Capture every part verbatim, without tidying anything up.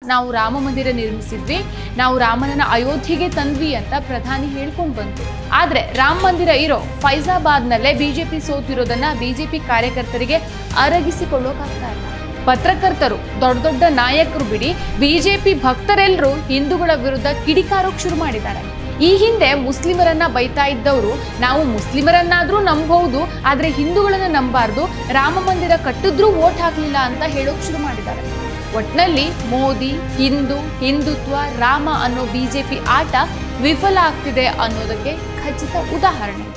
ನಾವು ರಾಮ ಮಂದಿರ ನಿರ್ಮಿಸಿದ್ವಿ, ನಾವು ರಾಮನನ್ನ ಅಯೋಧ್ಯೆಗೆ ತಂದ್ವಿ ಅಂತ ಪ್ರಧಾನಿ ಹೇಳ್ಕೊಂಡು ಬಂತು. ಆದ್ರೆ ರಾಮ ಮಂದಿರ ಇರೋ ಫೈಜಾಬಾದ್ನಲ್ಲೇ ಬಿಜೆಪಿ ಸೋತಿರೋದನ್ನ ಬಿಜೆಪಿ ಕಾರ್ಯಕರ್ತರಿಗೆ ಅರಗಿಸಿಕೊಳ್ಳೋಕಾಗ್ತಾ ಇಲ್ಲ. ಪತ್ರಕರ್ತರು, ದೊಡ್ಡ ದೊಡ್ಡ ನಾಯಕರು ಬಿಡಿ, ಬಿಜೆಪಿ ಭಕ್ತರೆಲ್ಲರೂ ಹಿಂದೂಗಳ ವಿರುದ್ಧ ಕಿಡಿಕಾರೋಕ್ ಶುರು ಮಾಡಿದ್ದಾರೆ. ಈ ಹಿಂದೆ ಮುಸ್ಲಿಮರನ್ನ ಬೈತಾ ಇದ್ದವರು ನಾವು ಮುಸ್ಲಿಮರನ್ನಾದ್ರೂ ನಂಬಬಹುದು, ಆದ್ರೆ ಹಿಂದೂಗಳನ್ನ ನಂಬಾರ್ದು, ರಾಮ ಮಂದಿರ ಕಟ್ಟಿದ್ರೂ ವೋಟ್ ಹಾಕ್ಲಿಲ್ಲ ಅಂತ ಹೇಳೋಕ್ ಶುರು ಮಾಡಿದ್ದಾರೆ. ಒಟ್ನಲ್ಲಿ ಮೋದಿ, ಹಿಂದೂ, ಹಿಂದುತ್ವ, ರಾಮ ಅನ್ನೋ ಬಿಜೆಪಿ ಆಟ ವಿಫಲ ಆಗ್ತಿದೆ ಅನ್ನೋದಕ್ಕೆ ಖಚಿತ ಉದಾಹರಣೆ.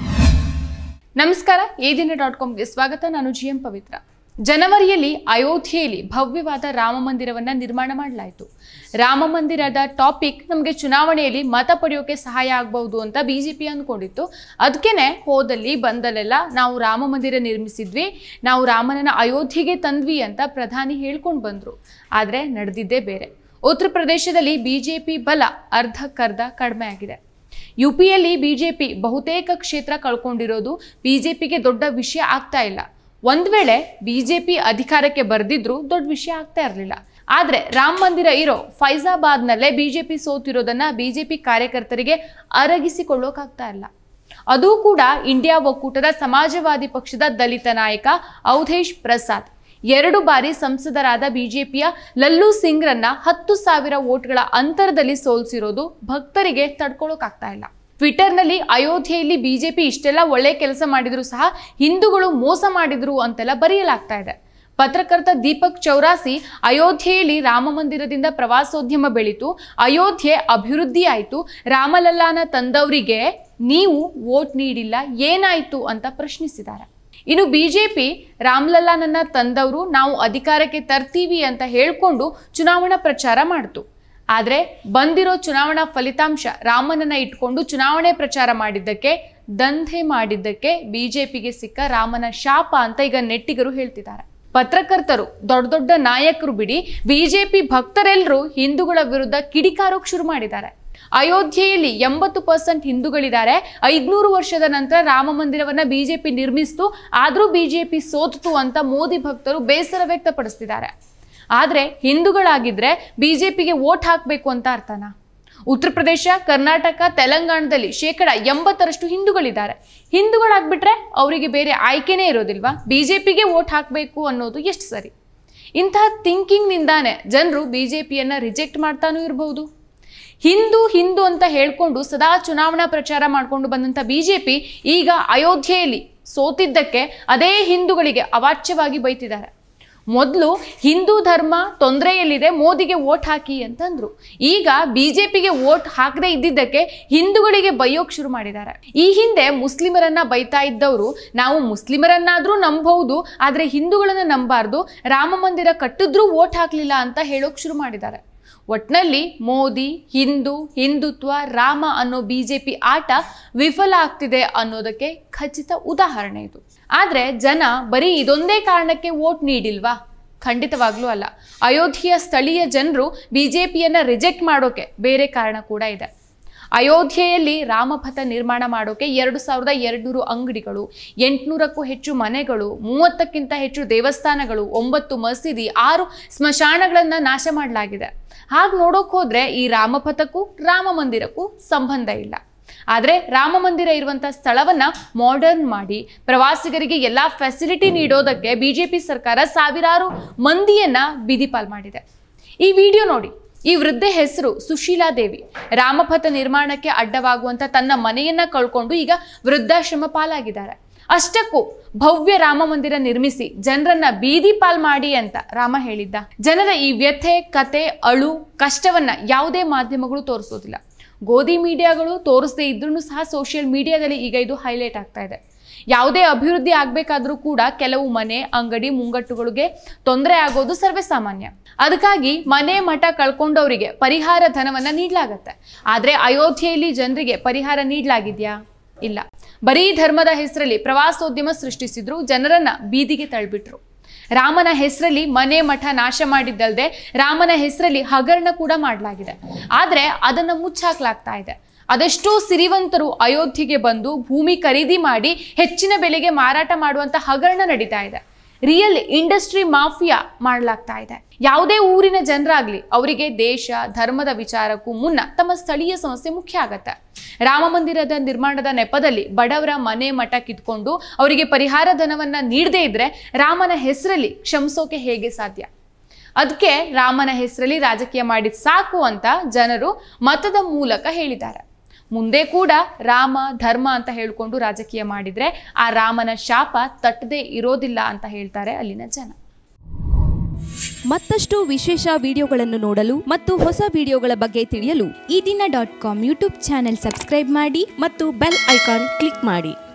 ನಮಸ್ಕಾರ, ಎ ದಿನ ಡಾಟ್ ಕಾಮ್ಗೆ ಸ್ವಾಗತ. ನಾನು ಜಿ ಎಂ ಪವಿತ್ರ. ಜನವರಿಯಲ್ಲಿ ಅಯೋಧ್ಯೆಯಲ್ಲಿ ಭವ್ಯವಾದ ರಾಮ ಮಂದಿರವನ್ನ ನಿರ್ಮಾಣ ಮಾಡಲಾಯಿತು. ರಾಮ ಮಂದಿರದ ಟಾಪಿಕ್ ನಮಗೆ ಚುನಾವಣೆಯಲ್ಲಿ ಮತ ಪಡೆಯೋಕೆ ಸಹಾಯ ಆಗಬಹುದು ಅಂತ ಬಿಜೆಪಿ ಅಂದ್ಕೊಂಡಿತ್ತು. ಅದಕ್ಕೇನೆ ಹೋದಲ್ಲಿ ಬಂದಲ್ಲೆಲ್ಲ ನಾವು ರಾಮ ಮಂದಿರ ನಿರ್ಮಿಸಿದ್ವಿ, ನಾವು ರಾಮನನ್ನ ಅಯೋಧ್ಯೆಗೆ ತಂದ್ವಿ ಅಂತ ಪ್ರಧಾನಿ ಹೇಳ್ಕೊಂಡು ಬಂದ್ರು. ಆದ್ರೆ ನಡೆದಿದ್ದೇ ಬೇರೆ. ಉತ್ತರ ಪ್ರದೇಶದಲ್ಲಿ ಬಿಜೆಪಿ ಬಲ ಅರ್ಧಕ್ಕರ್ಧ ಕಡಿಮೆ ಆಗಿದೆ. ಯುಪಿಯಲ್ಲಿ ಬಿಜೆಪಿ ಬಹುತೇಕ ಕ್ಷೇತ್ರ ಕಳ್ಕೊಂಡಿರೋದು ಬಿಜೆಪಿಗೆ ದೊಡ್ಡ ವಿಷಯ ಆಗ್ತಾ ಇಲ್ಲ. ಒಂದ್ ವೇಳೆ ಬಿಜೆಪಿ ಅಧಿಕಾರಕ್ಕೆ ಬರ್ದಿದ್ರು ದೊಡ್ಡ ವಿಷಯ ಆಗ್ತಾ ಇರಲಿಲ್ಲ. ಆದ್ರೆ ರಾಮ ಮಂದಿರ ಇರೋ ಫೈಜಾಬಾದ್ನಲ್ಲೇ ಬಿಜೆಪಿ ಸೋತಿರೋದನ್ನ ಬಿಜೆಪಿ ಕಾರ್ಯಕರ್ತರಿಗೆ ಅರಗಿಸಿಕೊಳ್ಳೋಕಾಗ್ತಾ ಇಲ್ಲ. ಅದು ಕೂಡ ಇಂಡಿಯಾ ಒಕ್ಕೂಟದ ಸಮಾಜವಾದಿ ಪಕ್ಷದ ದಲಿತ ನಾಯಕ ಅವಧೇಶ್ ಪ್ರಸಾದ್ ಎರಡು ಬಾರಿ ಸಂಸದರಾದ ಬಿಜೆಪಿಯ ಲಲ್ಲೂ ಸಿಂಗ್ರನ್ನ ಹತ್ತು ಸಾವಿರ ವೋಟ್ಗಳ ಅಂತರದಲ್ಲಿ ಸೋಲಿಸಿರೋದು ಭಕ್ತರಿಗೆ ತಡ್ಕೊಳ್ಳೋಕಾಗ್ತಾ ಇಲ್ಲ. ಟ್ವಿಟರ್ನಲ್ಲಿ ಅಯೋಧ್ಯೆಯಲ್ಲಿ ಬಿಜೆಪಿ ಇಷ್ಟೆಲ್ಲ ಒಳ್ಳೆ ಕೆಲಸ ಮಾಡಿದ್ರು ಸಹ ಹಿಂದೂಗಳು ಮೋಸ ಮಾಡಿದ್ರು ಅಂತೆಲ್ಲ ಬರೆಯಲಾಗ್ತಾ ಇದೆ. ಪತ್ರಕರ್ತ ದೀಪಕ್ ಚೌರಾಸಿ ಅಯೋಧ್ಯೆಯಲ್ಲಿ ರಾಮ ಮಂದಿರದಿಂದ ಪ್ರವಾಸೋದ್ಯಮ ಬೆಳೀತು, ಅಯೋಧ್ಯೆ ಅಭಿವೃದ್ಧಿ ಆಯಿತು, ರಾಮಲಲ್ಲಾನ ತಂದವರಿಗೆ ನೀವು ವೋಟ್ ನೀಡಿಲ್ಲ, ಏನಾಯ್ತು ಅಂತ ಪ್ರಶ್ನಿಸಿದ್ದಾರೆ. ಇನ್ನು ಬಿಜೆಪಿ ರಾಮಲಲ್ಲಾನನ್ನ ತಂದವರು ನಾವು ಅಧಿಕಾರಕ್ಕೆ ತರ್ತೀವಿ ಅಂತ ಹೇಳ್ಕೊಂಡು ಚುನಾವಣಾ ಪ್ರಚಾರ ಮಾಡ್ತು. ಆದ್ರೆ ಬಂದಿರೋ ಚುನಾವಣಾ ಫಲಿತಾಂಶ ರಾಮನನ್ನ ಇಟ್ಕೊಂಡು ಚುನಾವಣೆ ಪ್ರಚಾರ ಮಾಡಿದ್ದಕ್ಕೆ, ದಂಧೆ ಮಾಡಿದ್ದಕ್ಕೆ ಬಿಜೆಪಿಗೆ ಸಿಕ್ಕ ರಾಮನ ಶಾಪ ಅಂತ ಈಗ ನೆಟ್ಟಿಗರು ಹೇಳ್ತಿದ್ದಾರೆ. ಪತ್ರಕರ್ತರು, ದೊಡ್ಡ ದೊಡ್ಡ ನಾಯಕರು ಬಿಡಿ, ಬಿಜೆಪಿ ಭಕ್ತರೆಲ್ಲರೂ ಹಿಂದೂಗಳ ವಿರುದ್ಧ ಕಿಡಿಕಾರೋಕ್ ಶುರು ಮಾಡಿದ್ದಾರೆ. ಅಯೋಧ್ಯೆಯಲ್ಲಿ ಎಂಬತ್ತು ಪರ್ಸೆಂಟ್ ಹಿಂದೂಗಳಿದ್ದಾರೆ. ಐದ್ನೂರು ವರ್ಷದ ನಂತರ ರಾಮ ಮಂದಿರವನ್ನ ಬಿಜೆಪಿ ನಿರ್ಮಿಸ್ತು, ಆದ್ರೂ ಬಿಜೆಪಿ ಸೋತು ಅಂತ ಮೋದಿ ಭಕ್ತರು ಬೇಸರ ವ್ಯಕ್ತಪಡಿಸ್ತಿದ್ದಾರೆ. ಆದ್ರೆ ಹಿಂದೂಗಳಾಗಿದ್ರೆ ಬಿಜೆಪಿಗೆ ವೋಟ್ ಹಾಕಬೇಕು ಅಂತ ಅರ್ಥನಾ? ಉತ್ತರ ಪ್ರದೇಶ, ಕರ್ನಾಟಕ, ತೆಲಂಗಾಣದಲ್ಲಿ ಶೇಕಡ ಎಂಬತ್ತರಷ್ಟು ಹಿಂದೂಗಳಿದ್ದಾರೆ. ಹಿಂದೂಗಳಾಗ್ಬಿಟ್ರೆ ಅವರಿಗೆ ಬೇರೆ ಆಯ್ಕೆನೇ ಇರೋದಿಲ್ವಾ? ಬಿಜೆಪಿಗೆ ವೋಟ್ ಹಾಕಬೇಕು ಅನ್ನೋದು ಎಷ್ಟು ಸರಿ? ಇಂತಹ ಥಿಂಕಿಂಗ್ ನಿಂದಾನೆ ಜನರು ಬಿಜೆಪಿಯನ್ನ ರಿಜೆಕ್ಟ್ ಮಾಡ್ತಾನೂ ಇರಬಹುದು. ಹಿಂದೂ ಹಿಂದೂ ಅಂತ ಹೇಳ್ಕೊಂಡು ಸದಾ ಚುನಾವಣಾ ಪ್ರಚಾರ ಮಾಡ್ಕೊಂಡು ಬಂದಂತ ಬಿಜೆಪಿ ಈಗ ಅಯೋಧ್ಯೆಯಲ್ಲಿ ಸೋತಿದ್ದಕ್ಕೆ ಅದೇ ಹಿಂದೂಗಳಿಗೆ ಅವಾಚ್ಯವಾಗಿ ಬೈತಿದ್ದಾರೆ. ಮೊದಲು ಹಿಂದೂ ಧರ್ಮ ತೊಂದರೆಯಲ್ಲಿದೆ, ಮೋದಿಗೆ ವೋಟ್ ಹಾಕಿ ಅಂತಂದ್ರು. ಈಗ ಬಿಜೆಪಿಗೆ ವೋಟ್ ಹಾಕದೇ ಇದ್ದಿದ್ದಕ್ಕೆ ಹಿಂದೂಗಳಿಗೆ ಬೈಯೋಕ್ ಶುರು ಮಾಡಿದ್ದಾರೆ. ಈ ಹಿಂದೆ ಮುಸ್ಲಿಮರನ್ನ ಬೈತಾ ಇದ್ದವರು ನಾವು ಮುಸ್ಲಿಮರನ್ನಾದ್ರೂ ನಂಬಬಹುದು, ಆದ್ರೆ ಹಿಂದೂಗಳನ್ನ ನಂಬಾರ್ದು, ರಾಮ ಮಂದಿರ ಕಟ್ಟಿದ್ರೂ ವೋಟ್ ಹಾಕ್ಲಿಲ್ಲ ಅಂತ ಹೇಳೋಕ್ ಶುರು ಮಾಡಿದ್ದಾರೆ. ಒಟ್ನಲ್ಲಿ ಮೋದಿ, ಹಿಂದೂ, ಹಿಂದುತ್ವ, ರಾಮ ಅನ್ನೋ ಬಿಜೆಪಿ ಆಟ ವಿಫಲ ಆಗ್ತಿದೆ ಅನ್ನೋದಕ್ಕೆ ಖಚಿತ ಉದಾಹರಣೆ ಇದು. ಆದ್ರೆ ಜನ ಬರೀ ಇದೊಂದೇ ಕಾರಣಕ್ಕೆ ವೋಟ್ ನೀಡಿಲ್ವಾ? ಖಂಡಿತವಾಗ್ಲೂ ಅಲ್ಲ. ಅಯೋಧ್ಯೆಯ ಸ್ಥಳೀಯ ಜನರು ಬಿಜೆಪಿಯನ್ನ ರಿಜೆಕ್ಟ್ ಮಾಡೋಕೆ ಬೇರೆ ಕಾರಣ ಕೂಡ ಇದೆ. ಅಯೋಧ್ಯೆಯಲ್ಲಿ ರಾಮಪಥ ನಿರ್ಮಾಣ ಮಾಡೋಕೆ ಎರಡು ಸಾವಿರದ ಎರಡ್ನೂರು ಅಂಗಡಿಗಳು, ಎಂಟುನೂರಕ್ಕೂ ಹೆಚ್ಚು ಮನೆಗಳು, ಮೂವತ್ತಕ್ಕಿಂತ ಹೆಚ್ಚು ದೇವಸ್ಥಾನಗಳು, ಒಂಬತ್ತು ಮಸೀದಿ, ಆರು ಸ್ಮಶಾನಗಳನ್ನ ನಾಶ ಮಾಡಲಾಗಿದೆ. ಹಾಗೆ ನೋಡೋಕ್ ಹೋದ್ರೆ ಈ ರಾಮಪಥಕ್ಕೂ ರಾಮ ಮಂದಿರಕ್ಕೂ ಸಂಬಂಧ ಇಲ್ಲ. ಆದ್ರೆ ರಾಮ ಮಂದಿರ ಇರುವಂತ ಸ್ಥಳವನ್ನ ಮಾಡರ್ನ್ ಮಾಡಿ ಪ್ರವಾಸಿಗರಿಗೆ ಎಲ್ಲಾ ಫೆಸಿಲಿಟಿ ನೀಡೋದಕ್ಕೆ ಬಿಜೆಪಿ ಸರ್ಕಾರ ಸಾವಿರಾರು ಮಂದಿಯನ್ನ ಬೀದಿಪಾಲ್ ಮಾಡಿದೆ. ಈ ವಿಡಿಯೋ ನೋಡಿ. ಈ ವೃದ್ಧೆ ಹೆಸರು ಸುಶೀಲಾ ದೇವಿ. ರಾಮಪಥ ನಿರ್ಮಾಣಕ್ಕೆ ಅಡ್ಡವಾಗುವಂತ ತನ್ನ ಮನೆಯನ್ನ ಕಳ್ಕೊಂಡು ಈಗ ವೃದ್ಧಾಶ್ರಮ ಪಾಲಾಗಿದ್ದಾರೆ. ಅಷ್ಟಕ್ಕೂ ಭವ್ಯ ರಾಮ ಮಂದಿರ ನಿರ್ಮಿಸಿ ಜನರನ್ನ ಬೀದಿ ಪಾಲ್ ಮಾಡಿ ಅಂತ ರಾಮ ಹೇಳಿದ್ದ. ಜನರ ಈ ವ್ಯಥೆ, ಕತೆ, ಅಳು, ಕಷ್ಟವನ್ನ ಯಾವುದೇ ಮಾಧ್ಯಮಗಳು ತೋರಿಸೋದಿಲ್ಲ. ಗೋಧಿ ಮೀಡಿಯಾಗಳು ತೋರಿಸದೇ ಇದ್ರೂ ಸಹ ಸೋಷಿಯಲ್ ಮೀಡಿಯಾದಲ್ಲಿ ಈಗ ಇದು ಹೈಲೈಟ್ ಆಗ್ತಾ ಇದೆ. ಯಾವುದೇ ಅಭಿವೃದ್ಧಿ ಆಗ್ಬೇಕಾದ್ರೂ ಕೂಡ ಕೆಲವು ಮನೆ, ಅಂಗಡಿ, ಮುಂಗಟ್ಟುಗಳಿಗೆ ತೊಂದರೆ ಆಗೋದು ಸರ್ವೇ ಸಾಮಾನ್ಯ. ಅದಕ್ಕಾಗಿ ಮನೆ ಮಠ ಕಳ್ಕೊಂಡವರಿಗೆ ಪರಿಹಾರ ಧನವನ್ನ ನೀಡಲಾಗತ್ತೆ. ಆದ್ರೆ ಅಯೋಧ್ಯೆಯಲ್ಲಿ ಜನರಿಗೆ ಪರಿಹಾರ ನೀಡಲಾಗಿದ್ಯಾ? ಇಲ್ಲ. ಬರೀ ಧರ್ಮದ ಹೆಸರಲ್ಲಿ ಪ್ರವಾಸೋದ್ಯಮ ಸೃಷ್ಟಿಸಿದ್ರು, ಜನರನ್ನ ಬೀದಿಗೆ ತಳ್ಳಿಬಿಟ್ರು. ರಾಮನ ಹೆಸರಲ್ಲಿ ಮನೆ ಮಠ ನಾಶ ಮಾಡಿದ್ದಲ್ಲದೆ ರಾಮನ ಹೆಸರಲ್ಲಿ ಹಗರಣ ಕೂಡ ಮಾಡಲಾಗಿದೆ. ಆದ್ರೆ ಅದನ್ನ ಮುಚ್ಚಾಕ್ಲಾಗ್ತಾ ಇದೆ. ಅದೆಷ್ಟೋ ಸಿರಿವಂತರು ಅಯೋಧ್ಯೆಗೆ ಬಂದು ಭೂಮಿ ಖರೀದಿ ಮಾಡಿ ಹೆಚ್ಚಿನ ಬೆಲೆಗೆ ಮಾರಾಟ ಮಾಡುವಂತ ಹಗರಣ ನಡೀತಾ ಇದೆ. ರಿಯಲ್ ಇಂಡಸ್ಟ್ರಿ ಮಾಫಿಯಾ ಮಾಡಲಾಗ್ತಾ ಇದೆ. ಯಾವುದೇ ಊರಿನ ಜನರಾಗ್ಲಿ ಅವರಿಗೆ ದೇಶ ಧರ್ಮದ ವಿಚಾರಕ್ಕೂ ಮುನ್ನ ತಮ್ಮ ಸ್ಥಳೀಯ ಸಮಸ್ಯೆ ಮುಖ್ಯ ಆಗತ್ತೆ. ರಾಮ ಮಂದಿರದ ನಿರ್ಮಾಣದ ನೆಪದಲ್ಲಿ ಬಡವರ ಮನೆ ಮಠ ಕಿತ್ಕೊಂಡು ಅವರಿಗೆ ಪರಿಹಾರ ಧನವನ್ನ ನೀಡದೇ ಇದ್ರೆ ರಾಮನ ಹೆಸರಲ್ಲಿ ಕ್ಷಮಿಸೋಕೆ ಹೇಗೆ ಸಾಧ್ಯ? ಅದಕ್ಕೆ ರಾಮನ ಹೆಸರಲ್ಲಿ ರಾಜಕೀಯ ಮಾಡಿದ್ ಸಾಕು ಅಂತ ಜನರು ಮತದ ಮೂಲಕ ಹೇಳಿದ್ದಾರೆ. ಮುಂದೆ ಕೂಡ ರಾಮ ಧರ್ಮ ಅಂತ ಹೇಳ್ಕೊಂಡು ರಾಜಕೀಯ ಮಾಡಿದ್ರೆ ಆ ರಾಮನ ಶಾಪ ತಟ್ಟದೇ ಇರೋದಿಲ್ಲ ಅಂತ ಹೇಳ್ತಾರೆ ಅಲ್ಲಿನ ಜನ. ಮತ್ತಷ್ಟು ವಿಶೇಷ ವಿಡಿಯೋಗಳನ್ನು ನೋಡಲು ಮತ್ತು ಹೊಸ ವಿಡಿಯೋಗಳ ಬಗ್ಗೆ ತಿಳಿಯಲು Eedina dot com YouTube channel subscribe ಮಾಡಿ ಮತ್ತು ಬೆಲ್ ಐಕಾನ್ ಕ್ಲಿಕ್ ಮಾಡಿ.